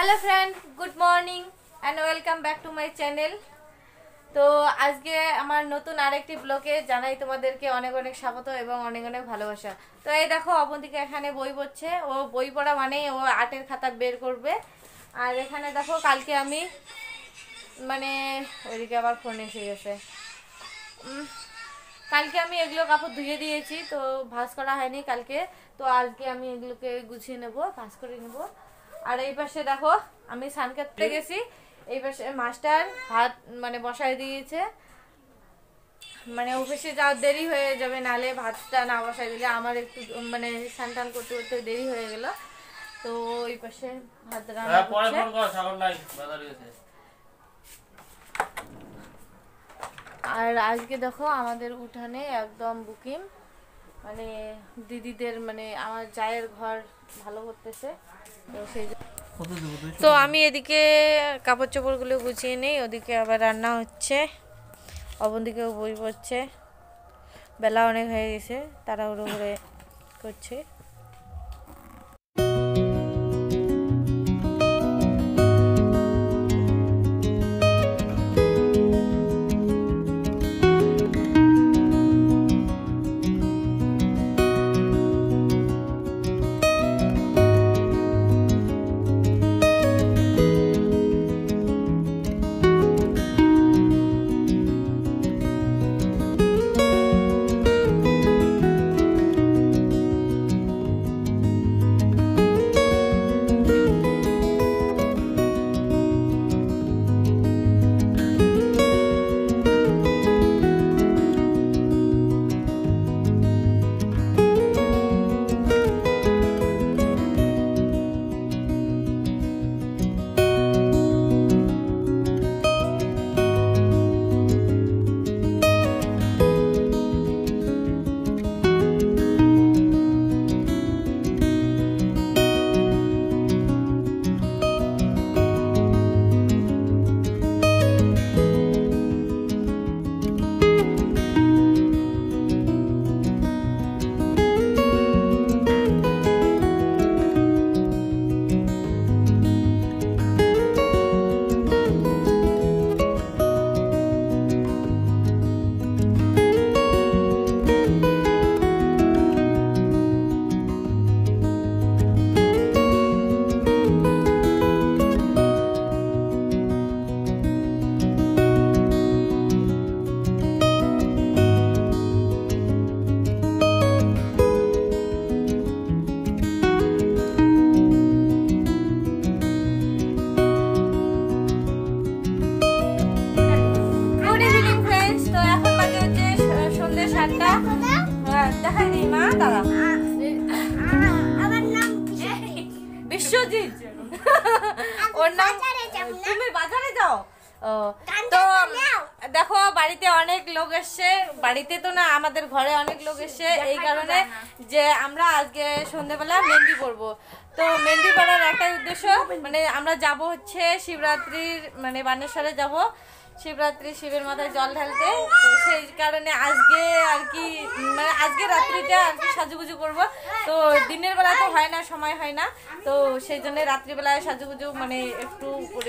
Hello friend, good morning and welcome back to my channel. তো আজকে আমার নতুন আরেকটি ব্লগে জানাই তোমাদেরকে অনেক অনেক স্বাগত এবং অনেক অনেক ভালোবাসা। তো এই দেখো অবন্তিকা এখানে বই পড়ছে। ও বই পড়া মানেই ও আর্টের খাতা বের করবে। আর এখানে দেখো কালকে আমি ওইদিকে আবার ফোন এসে গেছে। কালকে আমি এগুলো কাপড় ধুয়ে দিয়েছি, তো ভাঁজ করা হয়নি কালকে। তো আজকে আমি এগুলোকে গুছিয়ে নেব, ভাঁজ করে নেব। আর এই পাশে দেখো আমি স্নান করতে গেছি, এই পাশে মাস্টার ভাত বসায় দিয়েছে। অফিসে যাওয়ার দেরি হয়ে যাবে, নালে ভাতটা না বসায় দিলে আমার একটু স্নান টান করতে করতে দেরি হয়ে গেল। তো ওই পাশে ভাত রান্না করছে। আর আজকে দেখো আমাদের উঠানে একদম বুকিং, দিদিদের আমার জায়ের ঘর ভালো করতেছে। তো সেই তো আমি এদিকে কাপড় চোপড়গুলো গুছিয়ে নেই, ওদিকে আবার রান্না হচ্ছে, অবন্তিকেও বই পড়ছে। বেলা অনেক হয়ে গেছে, তাড়াহুড়ো করে করছে। বিশ্বজিৎ ওর নাম। তুমি বাজারে যাও? তো দেখো বাড়িতে অনেক লোক এসছে, বাড়িতে তো না আমাদের ঘরে অনেক লোক এসছে, এই কারণে যে আমরা আজকে সন্ধ্যেবেলা মেহেন্দি পরবো। তো মেহেন্দি পরার একটাই উদ্দেশ্য, আমরা যাব হচ্ছে শিবরাত্রির বানেশ্বরে যাব শিবরাত্রি, শিবের মাথায় জল ঢালতে। তো সেই কারণে আজকে আর কি আজকে রাত্রিটা আর কি সাজুগুজু করবো। তো দিনের বেলা তো হয় না, সময় হয় না, তো সেই জন্য রাত্রিবেলায় সাজুগুজু একটু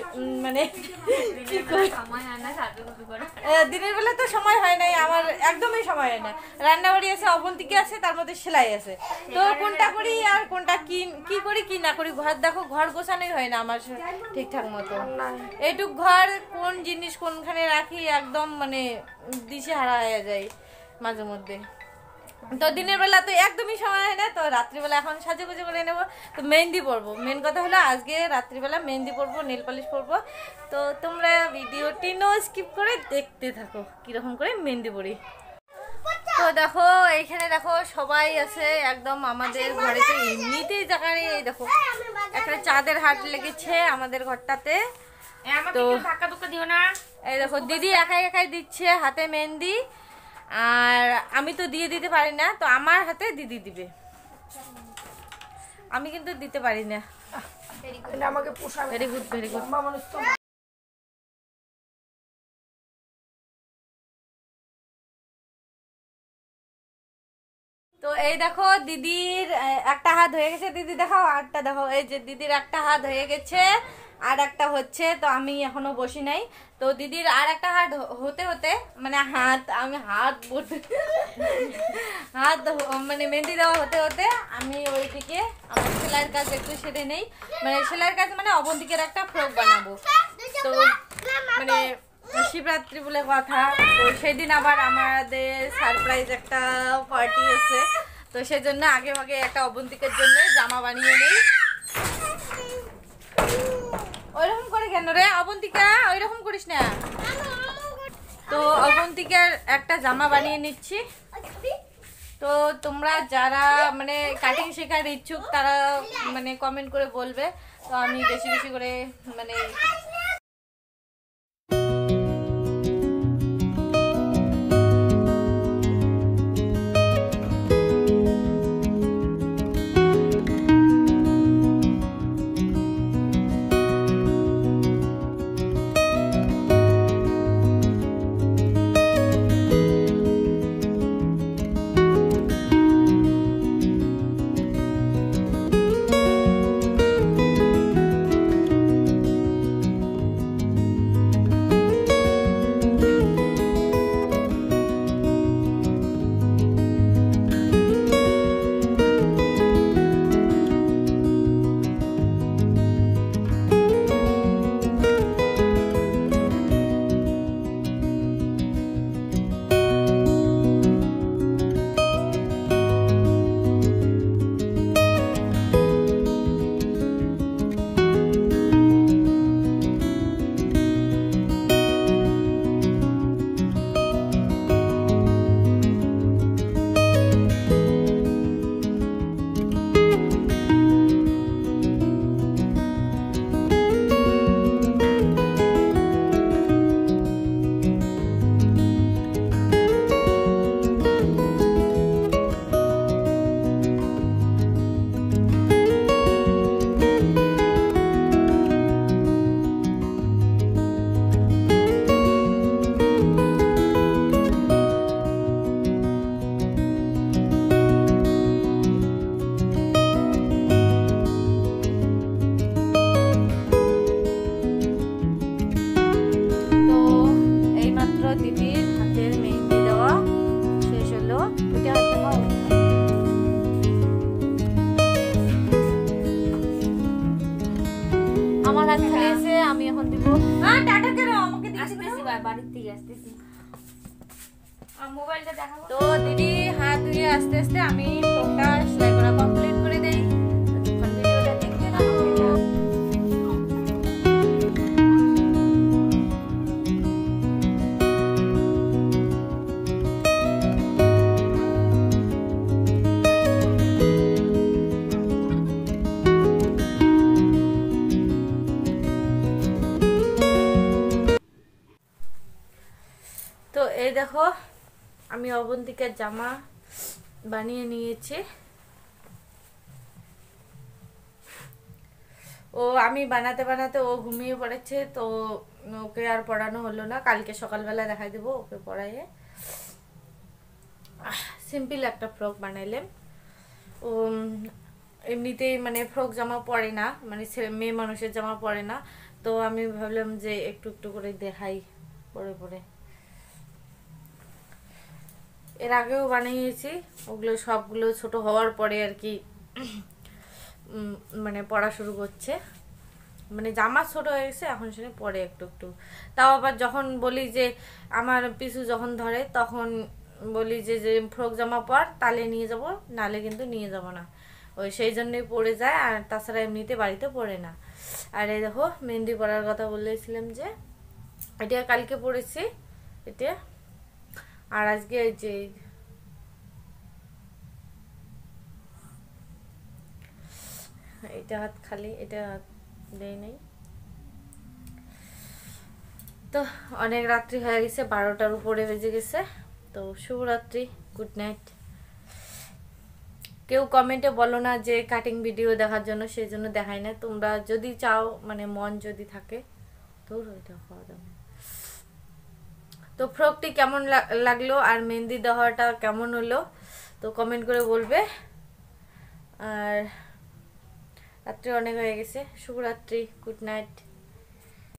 দিনের বেলা তো সময় হয় নাই, আমার একদমই সময় হয় না। রান্নাবাড়ি আছে, অবন্তিকে আছে, তার মধ্যে সেলাই আছে। তো কোনটা করি আর কোনটা কি করি কি না করি। ঘর দেখো, ঘর গোছানোই হয় না আমার ঠিকঠাক মতো। এইটুক ঘর কোন জিনিস কোনখানে রাখি একদম দিশে হারা হয়ে যায় মাঝে মধ্যে। তো দিনের বেলা তো একদমই সময় হয় না, তো রাত্রিবেলা এখন সাজুগুজু করে নেবো। তো মেহেন্দি পরবো, মেন কথা হলো আজকে রাত্রিবেলা মেহেন্দি পরবো, নেল পালিশ পরবো। তো তোমরা ভিডিওটি নো স্কিপ করে দেখতে থাকো কিরকম করে মেহেন্দি পরি। তো দেখো এইখানে দেখো সবাই আছে একদম আমাদের ঘরেতে, এমনিতেই জায়গায় এই দেখো একটা চাঁদের হাট লেগেছে আমাদের ঘরটাতে। তো এই দেখো দিদি একাই একাই দিচ্ছে হাতে মেহেন্দি, আর আমি তো দিয়ে দিতে পারি না, তো আমার হাতে দিদি দিবে, আমি কিন্তু দিতে পারি না। Very good very good. তো এই দেখো দিদির একটা হাত হয়ে গেছে, দিদি দেখাও আরটা দেখো, এই যে দিদির একটা হাত হয়ে গেছে আর একটা হচ্ছে, তো আমি এখনো বসি নাই। তো দিদির আর একটা হাত হতে হতে মানে আমি হাত মানে মেহেন্দি দেওয়া হতে হতে আমি ওইদিকে আমার সেলাইয়ের কাজ একটু সেরে নেই। মানে সেলাইয়ের কাজ মানে অবন্তিকের একটা ফ্রক বানাবো। তো মানে শিবরাত্রি বলে কথা, তো সেদিন আবার আমাদের সারপ্রাইজ একটা পার্টি আছে, তো সেজন্য আগে ভাগে একটা অবন্তিকের জন্য জামা বানিয়ে নেই। ওইরকম করে কেন রে অবন্তিকা, ওইরকম করিস না। তো অবন্তিকার একটা জামা বানিয়ে নিচ্ছি। তো তোমরা যারা মানে কাটিং শেখার ইচ্ছুক তারা মানে কমেন্ট করে বলবে, তো আমি বেশি বেশি করে মানে দিদির হাতের মেহেন্দি দেওয়া শেষ হলো। আমার হাত খালি আছে, আমি এখন দিব। টাটা কেন আমাকে দিতেছি, বাড়ির থেকে আসতেছি, মোবাইলটা দেখাবো। তো দিদি হাত ধুয়ে আস্তে আস্তে আমি ফ্রকটা সেলাই করা কমপ্লিট করে দেই। ভিডিওটা দেখতে থাকো। তো এই দেখো আমি অবন্তিকার জামা বানিয়ে নিয়েছি। ও আমি বানাতে বানাতে ও ঘুমিয়ে পড়েছে, তো ওকে আর পড়ানো হলো না। কালকে সকালবেলা দেখাই দেবো ওকে পড়াইয়ে। সিম্পল একটা ফ্রক বানাইলাম। ও এমনিতেই মানে ফ্রক জামা পরে না, মানে মেয়ে মানুষের জামা পরে না, তো আমি ভাবলাম যে একটু একটু করে দেখাই পরে পরে। এর আগেও বানিয়েছি, ওগুলো সবগুলো ছোট হওয়ার পরে আর কি মানে পড়া শুরু করছে। মানে জামা ছোট হয়ে গেছে এখন, সেটা পরে একটু একটু। তাও আবার যখন বলি যে আমার পিছু যখন ধরে তখন বলি যে ফ্রক জামা পর, তাহলে নিয়ে যাব, নালে কিন্তু নিয়ে যাব না। ওই সেই জন্যই পড়ে যায়, আর তাছাড়া এমনিতে বাড়িতে পড়ে না। আর এই দেখো মেহেন্দি পরার কথা বলেছিলাম যে এটা কালকে পড়েছি, এটা আর আজকে এই যে এটা হাত খালি, এটা হাত দেই নাই। তো অনেক রাত্রি হয়ে গেছে, 12টার উপরে বেজে গেছে। তো শুভরাত্রি, গুড নাইট। কেউ কমেন্টে বলো না যে কাটিং ভিডিও দেখার জন্য, সেই জন্য দেখাই না। তোমরা যদি চাও, মানে মন যদি থাকে, তো ওইটা খাওয়া দাওয়া। তো ফ্রকটি কেমন লাগলো আর মেহেন্দি দেওয়াটা কেমন হলো তো কমেন্ট করে বলবে। আর রাত্রি অনেক হয়ে গেছে, শুভরাত্রি, গুড নাইট।